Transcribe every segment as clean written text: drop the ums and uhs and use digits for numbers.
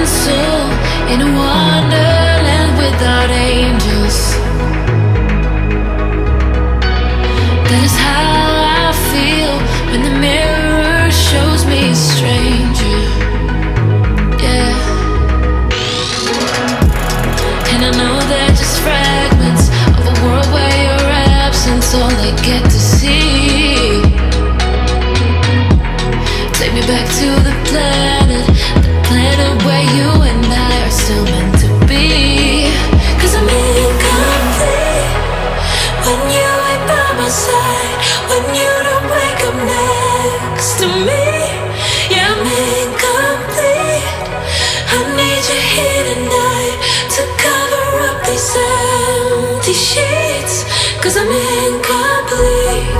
soul in a wonderland without angels. That is how I feel when the mirror shows me a stranger. Yeah. And I know they're just fragments of a world where your absence all I get to see. Take me back to the planet where you and I are still meant to be. 'Cause I'm incomplete when you ain't by my side, when you don't wake up next to me. Yeah, I'm incomplete. I need you here tonight to cover up these empty sheets. 'Cause I'm incomplete.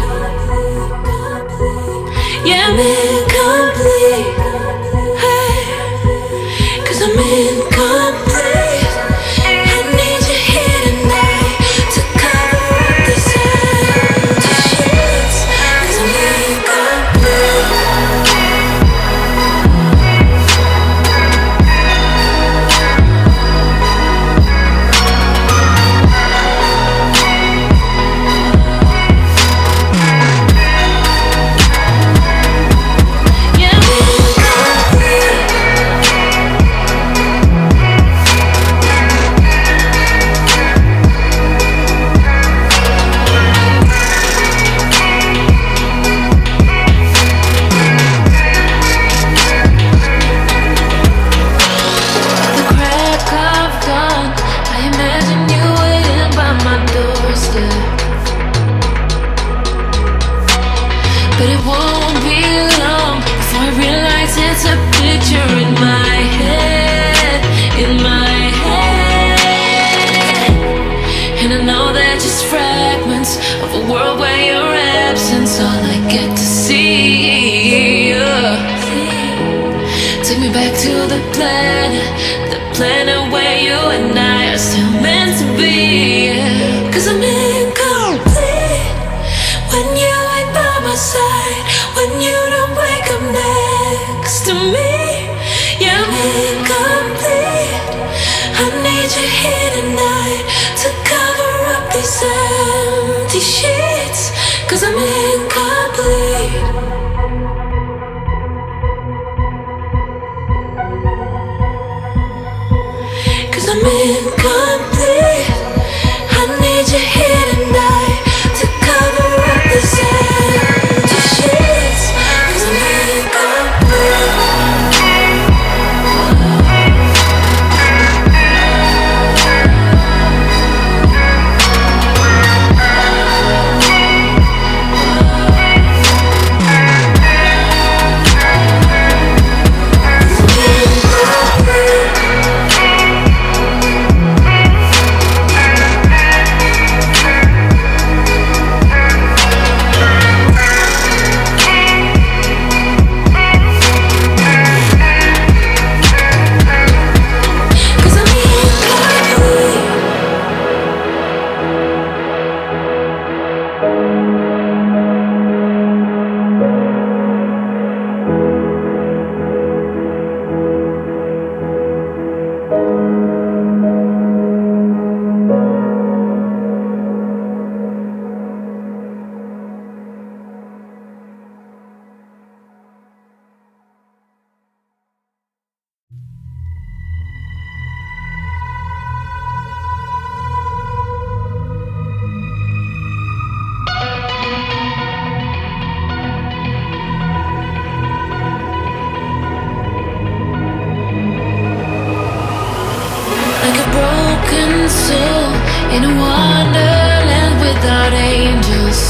Yeah, I'm incomplete. Hey, 'cause I'm incomplete. I need you here tonight to cover up these empty sheets. 'Cause I'm incomplete. But it won't be long before I realize it's a picture in my head, in my head. And I know they're just fragments of a world where your absence all I get to see. Take me back to the planet where you and I are still meant to be. 'Cause I'm incomplete when you ain't by my side, when you don't wake up next to me. Yeah, I'm incomplete. I need you here tonight to cover up these empty sheets. 'Cause I'm incomplete. I'm incomplete. I need you here tonight to cover up this empty sheets. 'Cause I'm incomplete. In a wonderland without angels.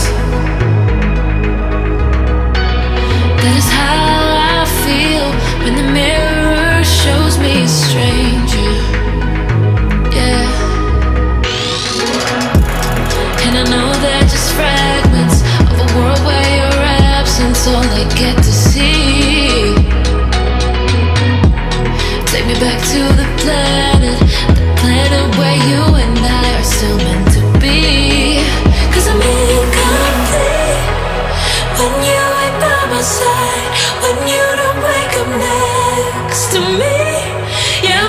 That is how I feel when the mirror shows me a stranger. Yeah. And I know they're just fragments of a world where your absence all I get to see. Take me back to the planet where you and I are still meant to be. 'Cause I'm incomplete when you ain't by my side, when you don't wake up next to me. Yeah,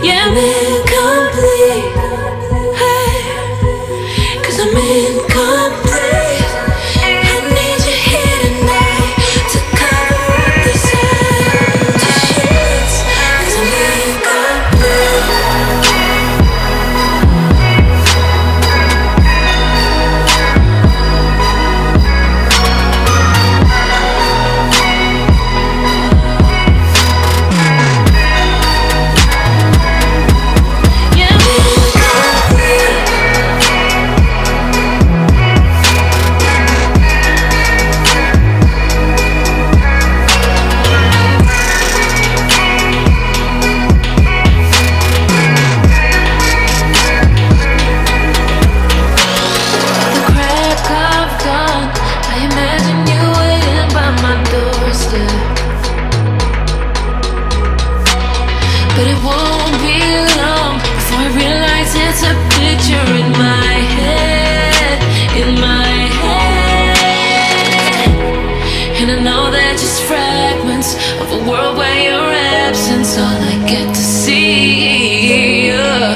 Yeah, I'm incomplete. Hey, 'cause I'm incomplete. I need you here tonight to cover up these empty sheets. 'Cause I'm incomplete. But it won't be long before I realize it's a picture in my head, in my head. And I know they're just fragments of a world where your absence all I get to see.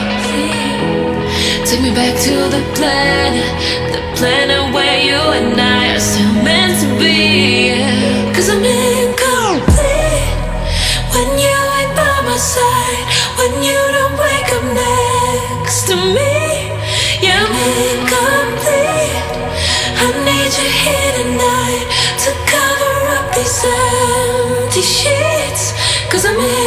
Take me back to the planet where you and I are still meant to be. 'Cause I'm incomplete when you ain't by my side, when you don't wake up next to me. Yeah, I'm incomplete. I need you here tonight to cover up these empty sheets. 'Cause I'm